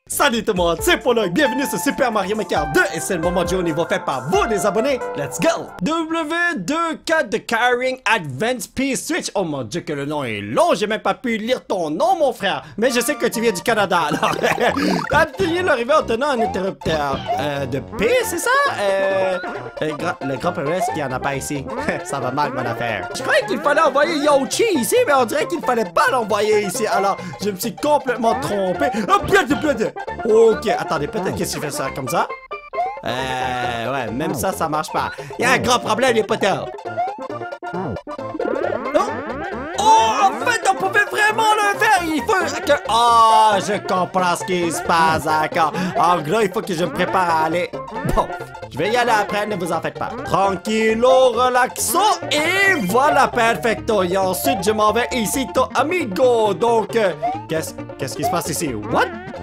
Salut tout le monde, c'est Polo et bienvenue sur Super Mario Maker 2 et c'est le moment du haut niveau fait par vous les abonnés. Let's go! W24 de Carrying Advance P-Switch. Oh mon dieu que le nom est long, j'ai même pas pu lire ton nom mon frère. Mais je sais que tu viens du Canada alors. Attention l'arrivée en tenant un interrupteur de P, c'est ça? Le grand PES qui en a pas ici. Ça va mal mon affaire. Je croyais qu'il fallait envoyer Yoshi ici, mais on dirait qu'il fallait pas l'envoyer ici. Alors je me suis complètement trompé. Oh bien. Ok, attendez, peut-être que si je fais ça comme ça. Ouais, même ça marche pas. Il y a un grand problème, les potes. Oh, en fait, on pouvait vraiment le faire. Il faut que... Oh, je comprends ce qui se passe, d'accord. En gros, il faut que je me prépare à aller... Bon, je vais y aller après, ne vous en faites pas. Tranquillo, relaxo. Et voilà, perfecto. Et ensuite, je m'en vais ici, to amigo. Donc, qu'est-ce qui se passe ici? What?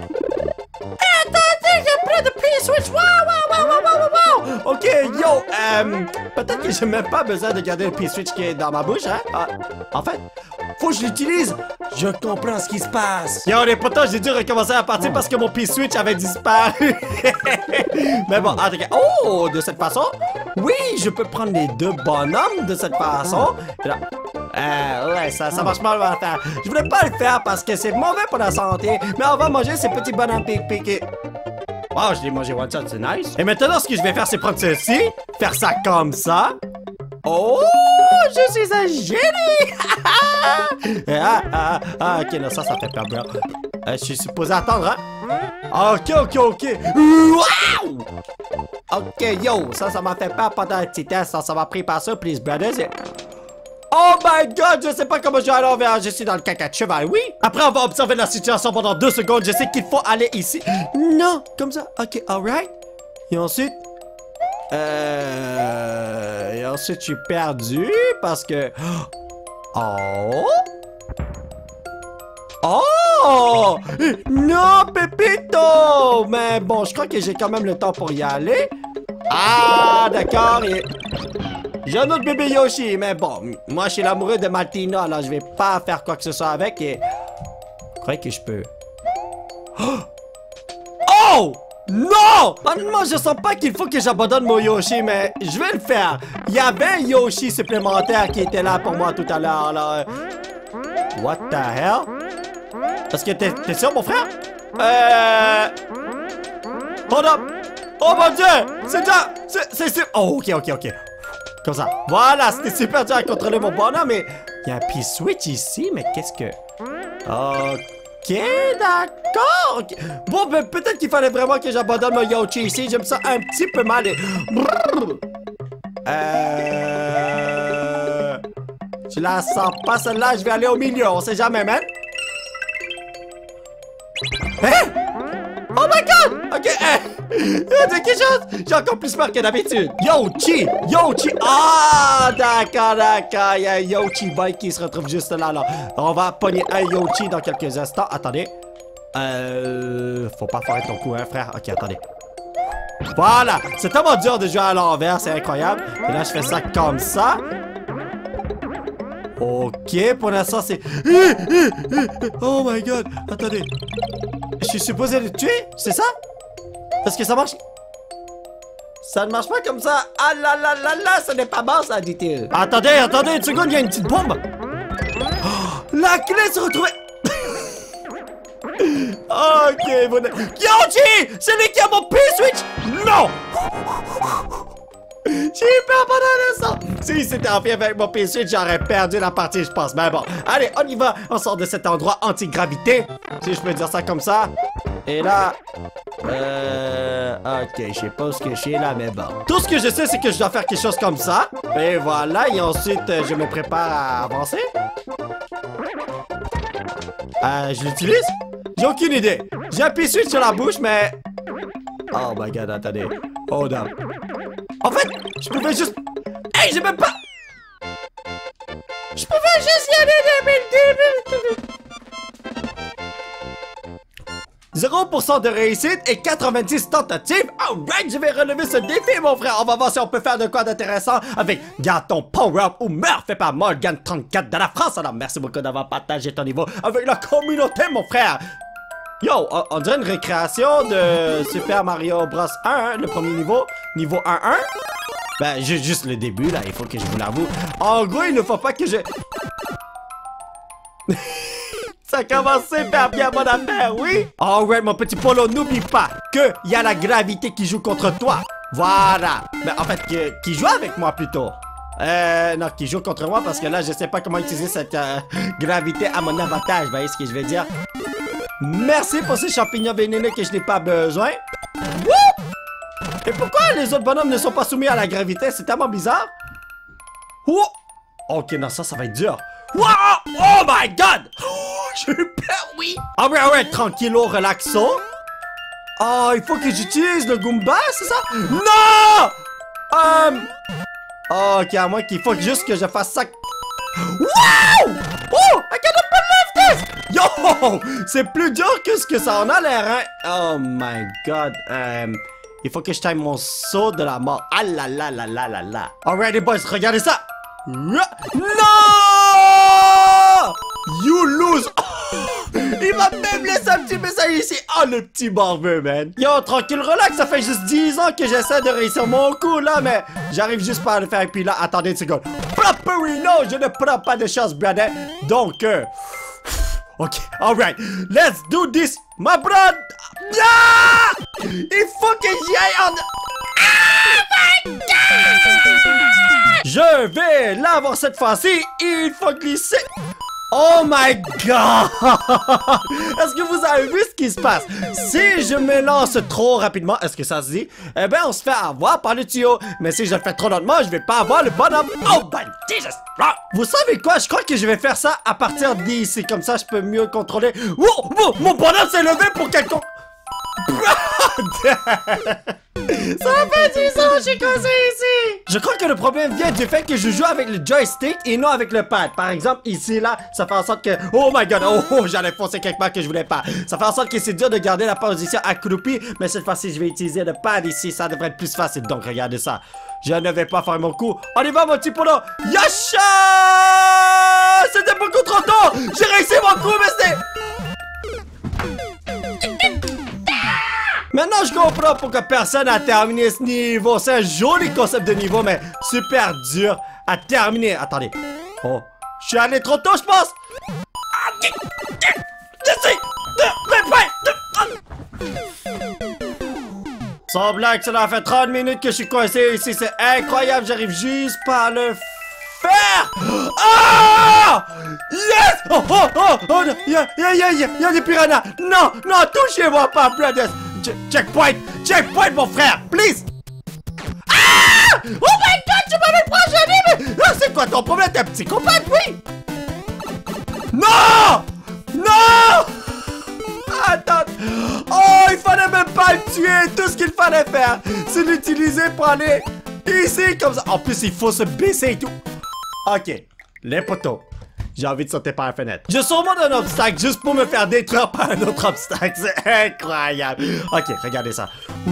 J'ai plein de P-Switch! Wow! Ok, yo, peut-être que j'ai même pas besoin de garder le P-Switch qui est dans ma bouche, hein? En fait, faut que je l'utilise! Je comprends ce qui se passe! Yo, les potos, j'ai dû recommencer à partir parce que mon P-Switch avait disparu! Mais bon, en tout cas, oh, de cette façon, oui, je peux prendre les deux bonhommes de cette façon. Et là, ouais, ça marche mal, on va faire. Je voulais pas le faire parce que c'est mauvais pour la santé, mais on va manger ces petits bonhommes pique-pique. Wow, je l'ai mangé one shot, c'est nice. Et maintenant, ce que je vais faire, c'est prendre ceci, faire ça comme ça. Oh, je suis un génie! Ok, là, ça fait peur, bro. Je suis supposé attendre, hein? Ok. Wow! Ok, yo, ça m'a fait peur pendant un petit test. Ça m'a pris par surprise, brothers. Oh my god, je sais pas comment je vais aller envers. Je suis dans le caca de cheval, oui. Après avoir observé la situation pendant 2 secondes, je sais qu'il faut aller ici. Non, comme ça. Ok, alright. Et ensuite... je suis perdu parce que... Oh! Non, Pépito! Mais bon, je crois que j'ai quand même le temps pour y aller. Ah, d'accord. J'ai un autre bébé Yoshi, mais bon, moi je suis l'amoureux de Martina, alors je vais pas faire quoi que ce soit avec et... Je crois que je peux... Oh! Non! Honnêtement, je sens pas qu'il faut que j'abandonne mon Yoshi, mais je vais le faire. Il y avait un Yoshi supplémentaire qui était là pour moi tout à l'heure, alors... What the hell? Est-ce que t'es sûr, mon frère? Hold up! Oh mon dieu! C'est déjà... C'est... Oh, ok. Comme ça. Voilà, c'était super dur à contrôler mon bonhomme, mais... Il y a un P-Switch ici, mais qu'est-ce que... Ok, d'accord. Okay. Bon, ben peut-être qu'il fallait vraiment que j'abandonne mon Yoshi ici. Je me sens un petit peu mal et... Je la sens pas celle-là, je vais aller au milieu, on sait jamais, man. Hein? Oh my god! Ok, c'est quelque chose! J'ai encore plus peur que d'habitude! Yoshi! Ah, d'accord! Il y a un Yoshi Boy qui se retrouve juste là, là. On va pogner un Yoshi dans quelques instants. Attendez. Faut pas foirer ton coup, hein, frère. Ok, attendez. Voilà! C'est tellement dur de jouer à l'envers, c'est incroyable. Et là, je fais ça comme ça. Ok, pour l'instant, c'est... Oh my god! Attendez. Je suis supposé le tuer? C'est ça? Parce que ça marche... Ça ne marche pas comme ça. Ah là, ce n'est pas bon ça, dit-il. Attendez, une seconde, il y a une petite bombe. Oh, la clé se retrouvait... Ok, Yoshi! C'est lui qui a mon P-Switch! Non! J'ai eu peur pendant l'instant. Si c'était en fait avec mon P-Switch, j'aurais perdu la partie, je pense. Mais bon, allez, on y va. On sort de cet endroit anti-gravité. Si je peux dire ça comme ça. Et là... Ok, je sais pas ce que je suis là, mais bon. Tout ce que je sais, c'est que je dois faire quelque chose comme ça. Et voilà, et ensuite, je me prépare à avancer. Je l'utilise? J'ai aucune idée. J'ai un P-Switch sur la bouche, mais... Oh my god, attendez. Hold up. En fait, je pouvais juste... Hey, j'ai même pas... Je pouvais juste y aller depuis le début. 0% de réussite et 90 tentatives. Alright, je vais relever ce défi, mon frère. On va voir si on peut faire de quoi d'intéressant avec Garde ton Power-Up ou Meurs fait par Morgan34 de la France. Alors, merci beaucoup d'avoir partagé ton niveau avec la communauté, mon frère. Yo, on dirait une récréation de Super Mario Bros 1, hein, le premier niveau. Niveau 1-1. Ben, juste le début, là, il faut que je vous l'avoue. En gros, il ne faut pas que je... Ça commence super bien, mon affaire, oui? Alright, mon petit Polo, n'oublie pas qu'il y a la gravité qui joue contre toi. Voilà. Ben, en fait, qui joue avec moi, plutôt. Non, qui joue contre moi, parce que là, je sais pas comment utiliser cette gravité à mon avantage, vous voyez ce que je veux dire? Merci pour ces champignons vénéneux que je n'ai pas besoin. Wouh! Et pourquoi les autres bonhommes ne sont pas soumis à la gravité? C'est tellement bizarre. Oh! Ok, non, ça va être dur. Wow! Oh my god! Oh, j'ai eu peur, oui! Alright, tranquillo, relaxo. Oh, il faut que j'utilise le Goomba, c'est ça? Non! Ok, à moins qu'il faut juste que je fasse ça. Wow! Oh! I cannot believe this! Yo! C'est plus dur que ce que ça en a l'air, hein? Oh my god. Il faut que je time mon saut de la mort. Ah là là là là là là. Alright, les boys, regardez ça! Non! You lose! Il m'a même laissé un petit message ici. Oh, le petit barbeux, man. Yo, tranquille, relax. Ça fait juste 10 ans que j'essaie de réussir mon coup, là, mais j'arrive juste pas à le faire. Et puis là, attendez une seconde. Properino, je ne prends pas de chance, brother. Donc, ok, alright. Let's do this, my brother. Ah! Il faut que j'y aille en... Oh my god! Je vais l'avoir cette fois-ci. Il faut glisser. Oh my god! Est-ce que vous avez vu ce qui se passe? Si je me lance trop rapidement, est-ce que ça se dit? Eh ben, on se fait avoir par le tuyau. Mais si je le fais trop lentement, je vais pas avoir le bonhomme. Oh my Jesus! Vous savez quoi? Je crois que je vais faire ça à partir d'ici. Comme ça, je peux mieux contrôler. Wow! Mon bonhomme s'est levé pour quelqu'un. Ça fait 10 ans que je suis cassé ici. Je crois que le problème vient du fait que je joue avec le joystick et non avec le pad. Par exemple, ici, là, ça fait en sorte que... Oh my god, oh, j'allais foncer quelque part que je voulais pas. Ça fait en sorte que c'est dur de garder la position accroupie. Mais cette fois-ci, je vais utiliser le pad ici. Ça devrait être plus facile. Donc, regardez ça. Je ne vais pas faire mon coup. On y va, mon petit polo. Yasha! C'était beaucoup trop tôt. J'ai réussi mon coup, mais c'était... Maintenant, je comprends pourquoi personne n'a terminé ce niveau. C'est un joli concept de niveau, mais super dur à terminer. Attendez. Oh, je suis allé trop tôt, je pense. Sans blague, cela fait 30 minutes que je suis coincé ici. C'est incroyable, j'arrive juste pas à le faire. Ah! Yes! Oh, oh, oh, oh, y a des piranhas. Non, non, touchez-moi pas, brothers. Checkpoint! Checkpoint, mon frère! Please! Ah! Oh my god! Tu m'avais projeté, mais... Ah, c'est quoi ton problème? T'es un psychopathe, oui? Non! Non! Attends! Oh, il fallait même pas le tuer! Tout ce qu'il fallait faire, c'est l'utiliser pour aller ici, comme ça. En plus, il faut se baisser et tout. Ok. Les poteaux. J'ai envie de sauter par la fenêtre. Je surmonte un obstacle juste pour me faire détruire par un autre obstacle. C'est incroyable. Ok, regardez ça.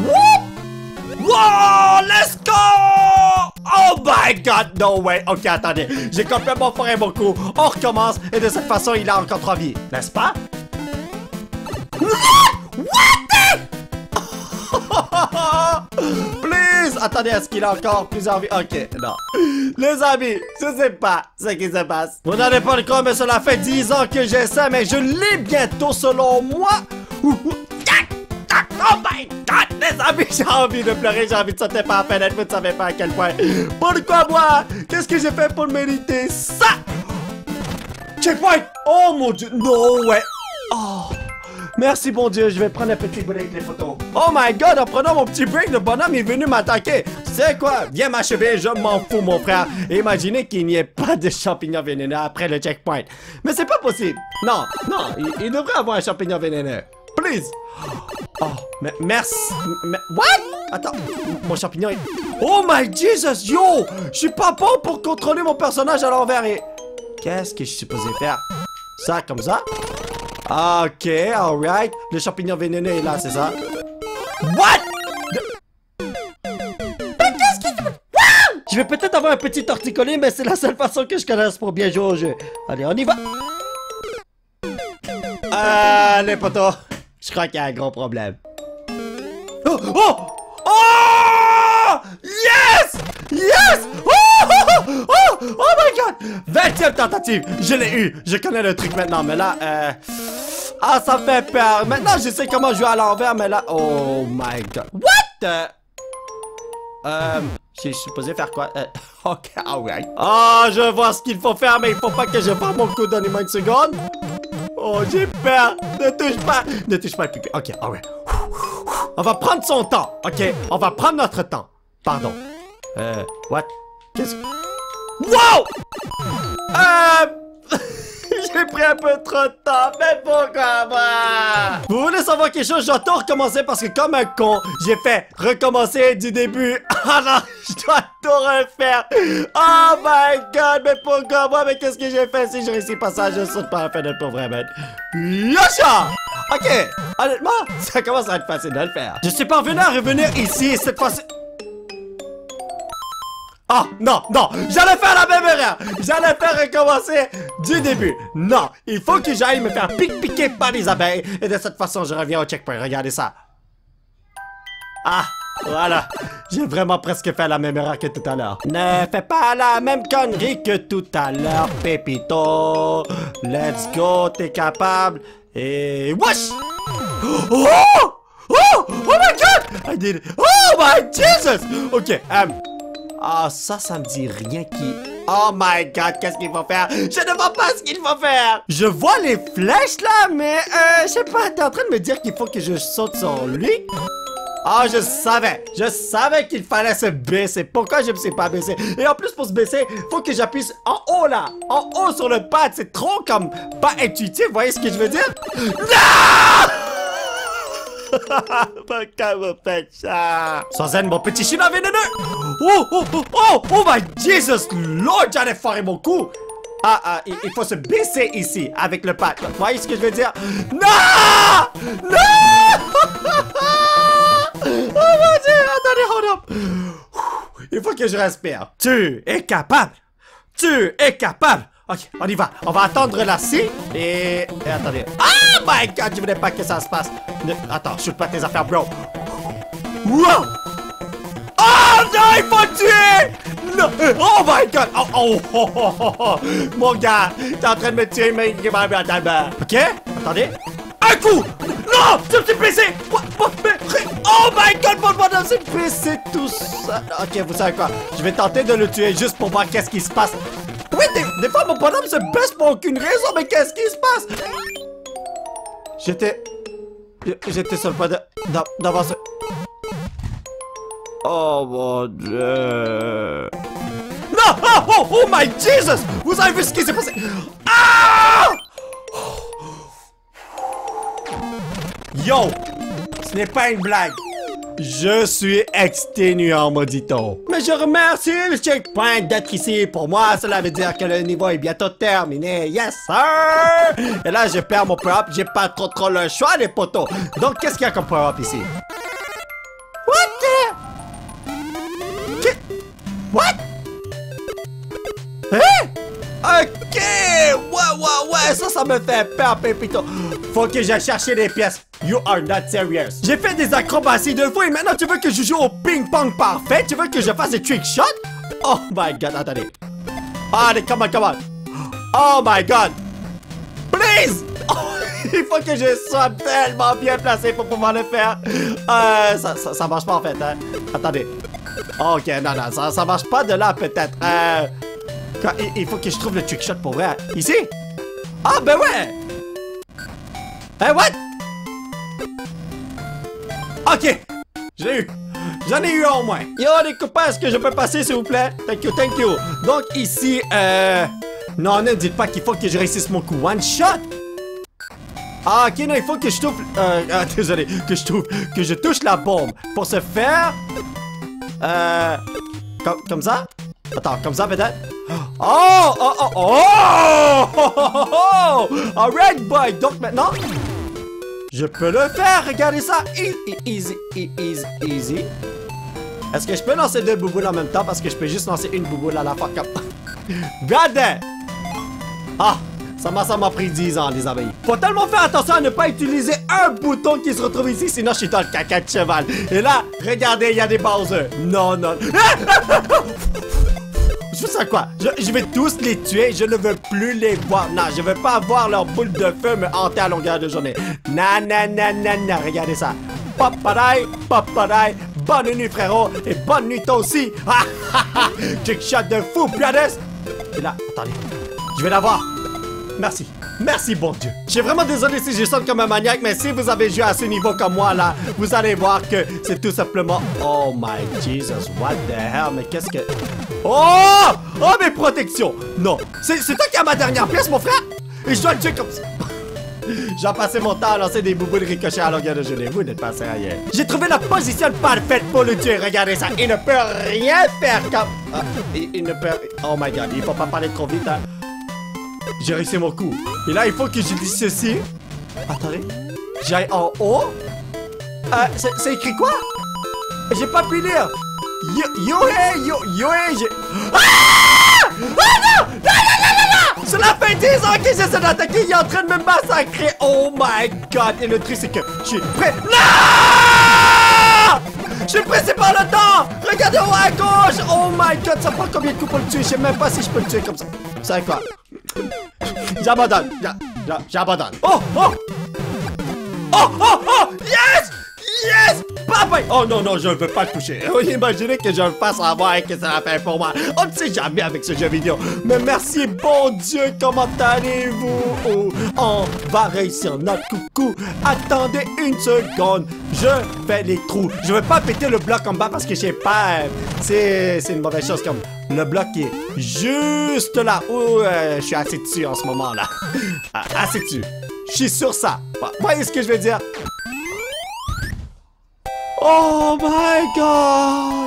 Wow, let's go! Oh my god, no way. Ok, attendez. J'ai complètement foiré mon coup. On recommence. Et de cette façon, il a encore 3 vies. N'est-ce pas? Please! Attendez, est-ce qu'il a encore plusieurs vies? Ok, non. Les amis, je sais pas ce qui se passe. Vous n'allez pas le croire, mais cela fait 10 ans que j'ai ça, mais je l'ai bientôt selon moi. Oh my god, les amis, j'ai envie de pleurer, j'ai envie de sauter par la fenêtre, vous ne savez pas à quel point. Pourquoi moi? Qu'est-ce que j'ai fait pour mériter ça? Checkpoint! Oh mon dieu, no way! Oh! Merci bon Dieu, je vais prendre un petit break les photos. Oh my god, en prenant mon petit break, le bonhomme est venu m'attaquer. C'est quoi? Viens m'achever, je m'en fous mon frère. Imaginez qu'il n'y ait pas de champignons vénéneux après le checkpoint. Mais c'est pas possible. Non, non, il devrait avoir un champignon vénéneux. Please. Oh, mais merci. What? Attends, mon champignon est... Oh my Jesus, yo! Je suis pas bon pour contrôler mon personnage à l'envers et... Qu'est-ce que je suis supposé faire? Ça, comme ça? Ok, alright. Le champignon vénéneux est là, c'est ça? What? Qu'est-ce que... Je vais peut-être avoir un petit torticolis, mais c'est la seule façon que je connaisse pour bien jouer au jeu. Allez, on y va. Allez, poteau. Je crois qu'il y a un gros problème. Oh! Oh! Oh! Yes! Yes! Oh! Oh! Oh! Oh my god! 20e tentative! Je l'ai eu! Je connais le truc maintenant, mais là, ah, ça me fait peur! Maintenant, je sais comment jouer à l'envers, mais là... Oh my god! What? Je suis supposé faire quoi? Ok, alright. Ah, je vois ce qu'il faut faire, mais il faut pas que je fasse mon coup. Donnez-moi une seconde. Oh, j'ai peur. Ne touche pas. Ne touche pas le pipi. Ok, alright. On va prendre son temps. Ok, on va prendre notre temps. Pardon. What? Qu'est-ce que... Wow! J'ai pris un peu trop de temps, mais pourquoi moi? Vous voulez savoir quelque chose? Je dois tout recommencer parce que comme un con, j'ai fait recommencer du début. Ah non, je dois tout refaire. Oh my god, mais pourquoi moi? Mais qu'est-ce que j'ai fait si je réussis pas ça? Je saute par la fenêtre pour vrai, man. Yasha! Ok, honnêtement, ça commence à être facile de le faire. Je suis parvenu à revenir ici cette fois-ci. Ah, non, non, j'allais faire la même erreur. J'allais faire recommencer du début. Non, il faut que j'aille me faire piquer par les abeilles. Et de cette façon, je reviens au checkpoint. Regardez ça. Ah, voilà. J'ai vraiment presque fait la même erreur que tout à l'heure. Ne fais pas la même connerie que tout à l'heure, Pépito. Let's go, t'es capable. Et... Wesh! Oh! Oh! Oh my god! I did it. Oh my Jesus! Ok, ah, ça me dit rien qui... Oh my god, qu'est-ce qu'il faut faire? Je ne vois pas ce qu'il faut faire! Je vois les flèches là, mais je sais pas, t'es en train de me dire qu'il faut que je saute sur lui? Ah, je savais qu'il fallait se baisser. Pourquoi je me suis pas baissé? Et en plus, pour se baisser, faut que j'appuie en haut là, en haut sur le pad. C'est trop comme pas intuitif, vous voyez ce que je veux dire? Non! Pourquoi vous faites ça? Sozen, mon petit chien vénéneux! Oh, oh, oh, oh, oh my Jesus Lord, j'allais foirer mon coup! Ah, il faut se baisser ici, avec le pad. Vous voyez ce que je veux dire? Non! Non! Oh mon Dieu, attendez, hold up! Il faut que je respire. Tu es capable! Tu es capable! Ok, on y va. On va attendre la scie et attendez. Oh my god, je voulais pas que ça se passe. Attends, shoot pas tes affaires, bro. Wow! Oh non, il faut tuer! Non! Oh my god! Oh. Mon gars, t'es en train de me tuer, mais il m'a mis à ta main. Ok? Attendez. Un coup! Non! Je me suis blessé! Oh my god, mon bonhomme s'est blessé tout ça. Ok, vous savez quoi? Je vais tenter de le tuer juste pour voir qu'est-ce qui se passe. Oui, des fois, mon bonhomme se baisse pour aucune raison, mais qu'est-ce qui se passe? J'étais sur le point d'avancer. Oh mon Dieu. Non! Oh my Jesus! Vous avez vu ce qui s'est passé? Ah! Yo! Ce n'est pas une blague. Je suis exténuant, maudit-on. Mais je remercie le checkpoint d'être ici. Pour moi, cela veut dire que le niveau est bientôt terminé. Yes, sir! Et là, je perds mon power-up. J'ai pas trop le choix, les potos. Donc, qu'est-ce qu'il y a comme power-up ici? What? Hein? Ok! Ouais, ça me fait peur, Pépito. Faut que j'aille chercher les pièces. You are not serious. J'ai fait des acrobaties 2 fois et maintenant tu veux que je joue au ping-pong parfait? Tu veux que je fasse des trick shots? Oh my god, attendez. Allez, come on. Oh my god. Please! Oh, il faut que je sois tellement bien placé pour pouvoir le faire. Ça marche pas en fait, hein. Attendez. Ok, non, ça marche pas de là peut-être. Il faut que je trouve le trick shot pour vrai. Ici? Ah, ben ouais! What? Ok, je l'ai eu. J'en ai eu un au moins. Yo, les copains, est-ce que je peux passer, s'il vous plaît? Thank you. Donc, ici, non, ne dites pas qu'il faut que je réussisse mon coup one shot. Ah, ok, non, il faut que je touche... désolé, que je touche la bombe. Pour ce faire... Comme ça? Attends, comme ça peut-être? Oh! Alright, boy! Donc maintenant, je peux le faire! Regardez ça! Easy. Est-ce que je peux lancer 2 bouboules en même temps? Parce que je peux juste lancer une bouboule à la fois comme... Regardez! Ah! Ça m'a pris 10 ans, les amis. Faut tellement faire attention à ne pas utiliser un bouton qui se retrouve ici, sinon je suis dans le caca de cheval. Et là, regardez, il y a des Bowser. Non, non. Je fais ça quoi? Je vais tous les tuer, je ne veux plus les voir. Non, je veux pas voir leur boule de feu me hanter à longueur de journée. Nanana, regardez ça. Papaday, papaday. Bonne nuit, frérot, et bonne nuit toi aussi. Trickshot de fou, Pianus. Et là, attendez, je vais l'avoir. Merci. Merci, bon Dieu. Je suis vraiment désolé si je sonne comme un maniaque, mais si vous avez joué à ce niveau comme moi, là, vous allez voir que c'est tout simplement... Oh my Jesus, what the hell, mais qu'est-ce que... Oh! Oh, mes protections! Non, c'est toi qui as ma dernière pièce, mon frère? Et je dois le tuer comme ça. J'ai passé mon temps à lancer des boubous de ricochet à longueur de journée. Vous n'êtes pas sérieux. J'ai trouvé la position parfaite pour le tuer. Regardez ça. Il ne peut rien faire comme... Ah, il ne peut... Oh my God, il faut pas parler trop vite, hein. J'ai réussi mon coup. Et là, il faut que je dise ceci. Attendez. J'aille en haut. C'est écrit quoi? J'ai pas pu lire. J'ai... Ah! Ah non! Non! Cela fait 10 ans que j'essaie d'attaquer. Il est en train de me massacrer. Oh my God. Et le truc, c'est que je suis prêt. Non! Je suis pressé par le temps. Regardez au haut à gauche. Oh my God. Ça prend combien de coups pour le tuer? Je sais même pas si je peux le tuer comme ça. Vous savez quoi? J'abandonne. J'abandonne. Oh! Oh! Oh! Oh! Oh! Yes! Yes! Papa! Oh non, non, je ne veux pas le toucher. Imaginez que je le fasse avoir et que ça va faire pour moi. On ne sait jamais avec ce jeu vidéo. Mais merci, bon Dieu, comment allez-vous? Oh, on va réussir notre coucou. Attendez une seconde. Je fais les trous. Je ne veux pas péter le bloc en bas parce que je sais pas. C'est une mauvaise chose comme le bloc qui est juste là où je suis assis dessus en ce moment-là. Assis dessus. Je suis sur ça. Voyez ce que je veux dire? Oh my God!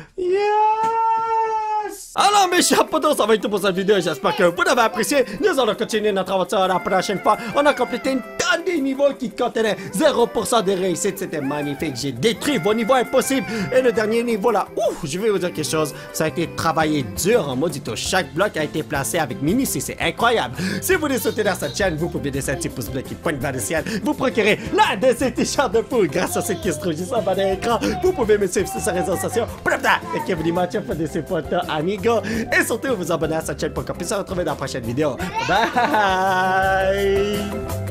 Yes! Alors mes chers potos, ça va être tout pour cette vidéo. J'espère que vous l'avez apprécié. Nous allons continuer notre aventure la prochaine fois. On a complété une tonne de niveaux qui contenaient 0% de réussite. C'était magnifique. J'ai détruit vos niveaux impossibles. Et le dernier niveau là, ouf, je vais vous dire quelque chose. Ça a été travaillé dur en maudito. Chaque bloc a été placé avec minutie. C'est incroyable. Si vous voulez soutenir cette chaîne, vous pouvez laisser un petit pouce bleu qui pointe vers le ciel. Vous procurez l'un de ces t-shirts de fou grâce à cette qui se trouve juste en bas de l'écran. Vous pouvez me suivre sur ces réseaux sociaux. Et que vous dites de ces photos, amigo. Et surtout, vous abonner à cette chaîne pour qu'on puisse se retrouver dans la prochaine vidéo. Bye!